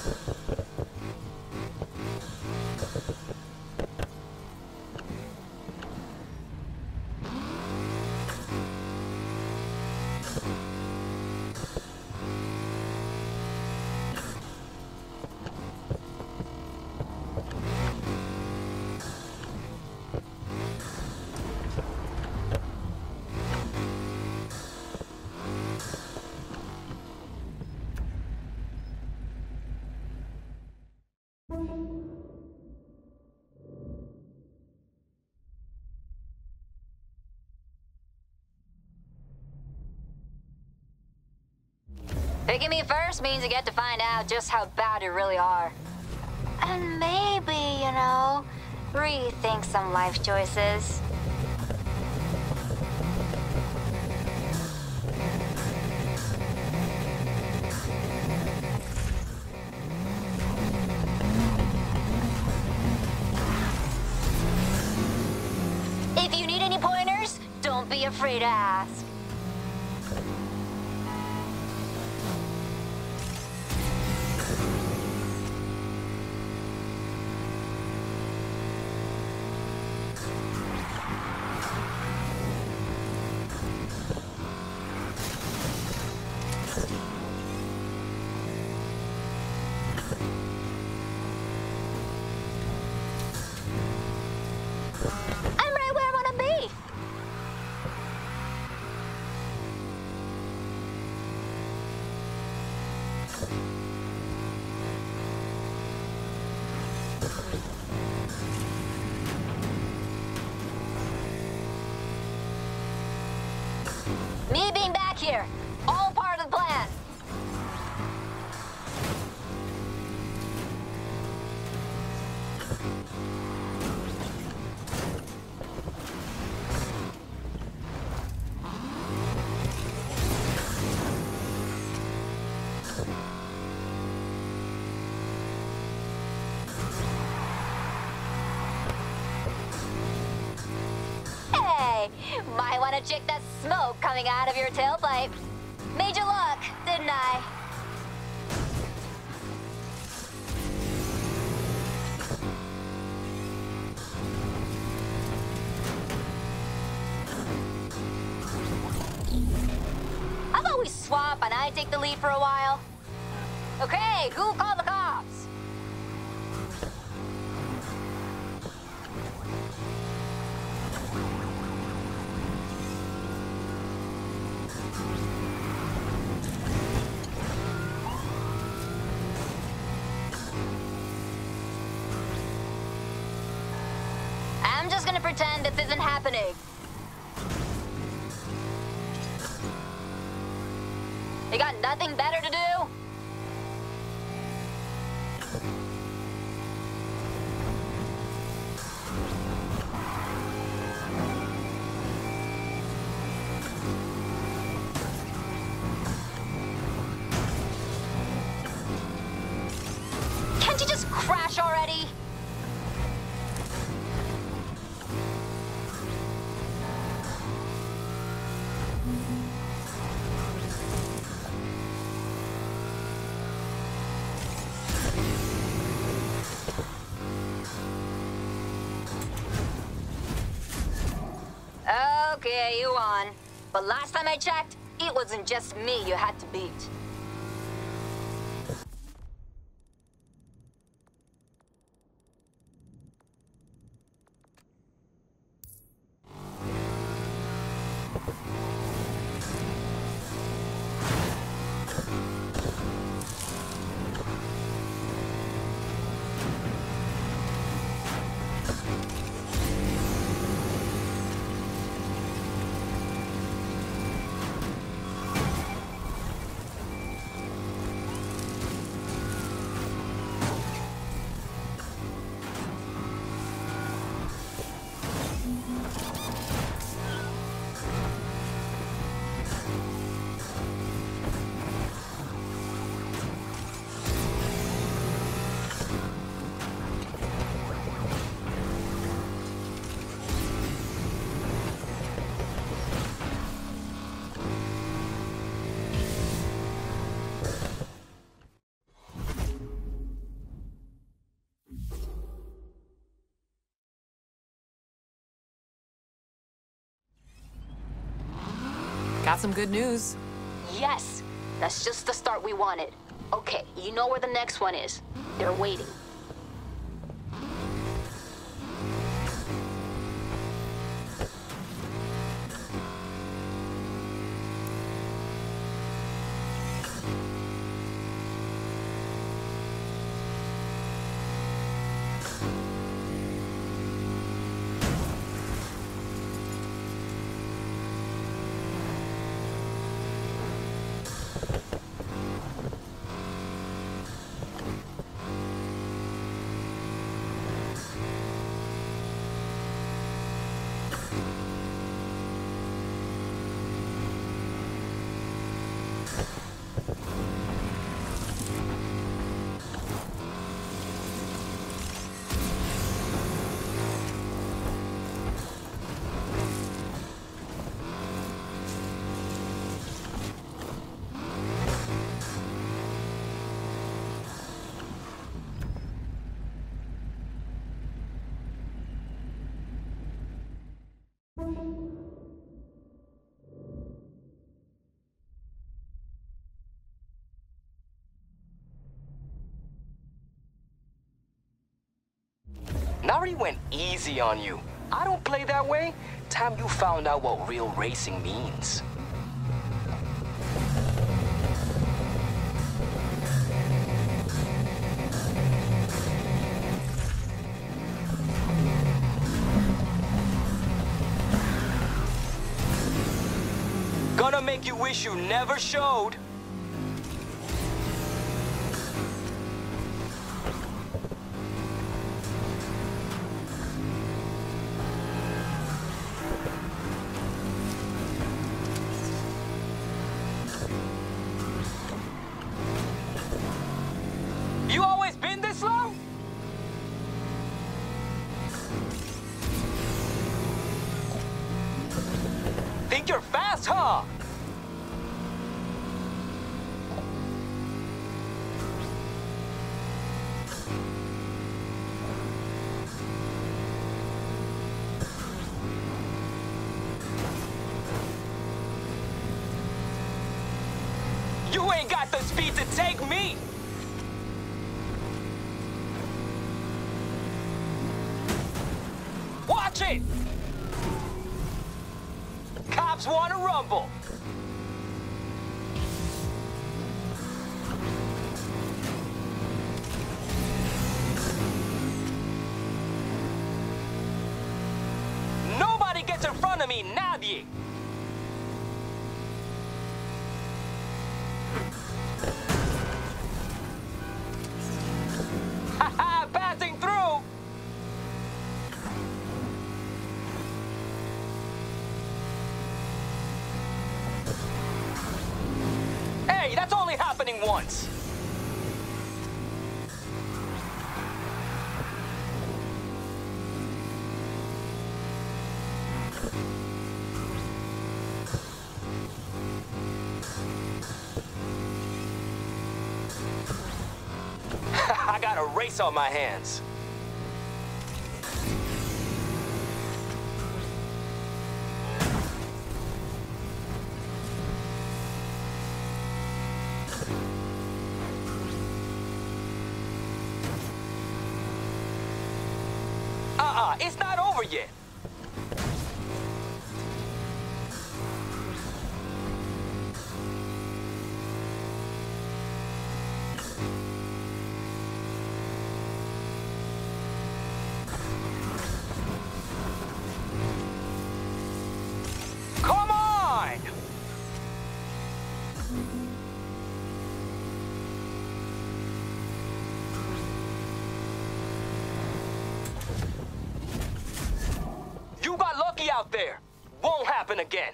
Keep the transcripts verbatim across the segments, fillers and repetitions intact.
Picking me first means you get to find out just how bad you really are. And maybe, you know, rethink some life choices. If you need any pointers, don't be afraid to ask. Me being back here, all part of the plan. Hey, might want to check that smoke coming out of your tailpipe. Made you look, didn't I? How about we swap and I take the lead for a while? Okay, who called the cops? I'm just gonna pretend this isn't happening. You got nothing better to do? Can't you just crash already? Okay, you won. But last time I checked, it wasn't just me you had to beat. Got some good news. Yes, that's just the start we wanted. Okay, you know where the next one is. They're waiting. Nari went easy on you. I don't play that way. Time you found out what real racing means. Gonna make you wish you never showed. You always been this slow? Think you're fast, huh? You ain't got the speed to take me! Watch it! Cops want to rumble. Nobody gets in front of me, nadie! Haha, passing through! Hey, that's only happening once. I got a race on my hands. Uh-uh, it's not over yet. Come on! You got lucky out there. Won't happen again.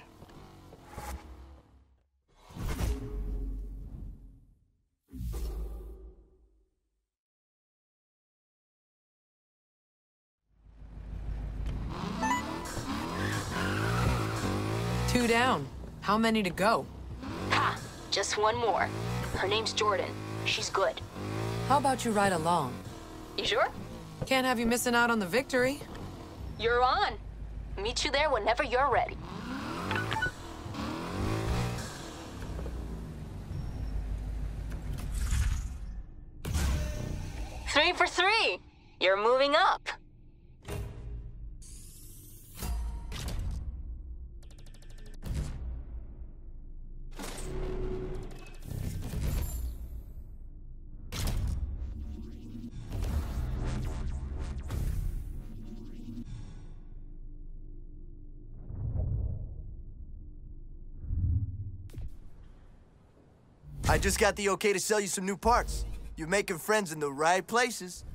Two down. How many to go? Ha! Just one more. Her name's Jordan. She's good. How about you ride along? You sure? Can't have you missing out on the victory. You're on. Meet you there whenever you're ready. Three for three. You're moving up. I just got the okay to sell you some new parts. You're making friends in the right places.